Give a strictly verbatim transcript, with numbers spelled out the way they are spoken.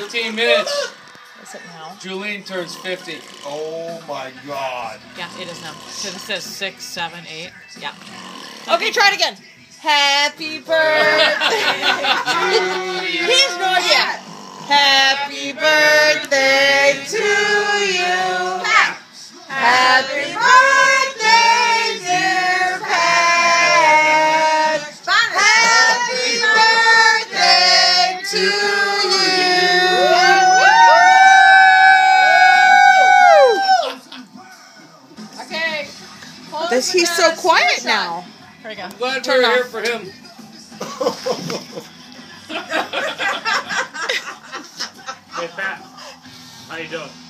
fifteen minutes. Is it now? Julene turns fifty. Oh my God. Yeah, it is now. So this says six, seven, eight. Yeah. Okay, try it again. Happy birthday to you. He snored yet. Happy birthday to you. Happy birthday, dear Pat. Happy birthday to you. Okay. This, he's so quiet now. Here we go. I'm glad Turn we were off. here for him. Hey, Pat. How you doing?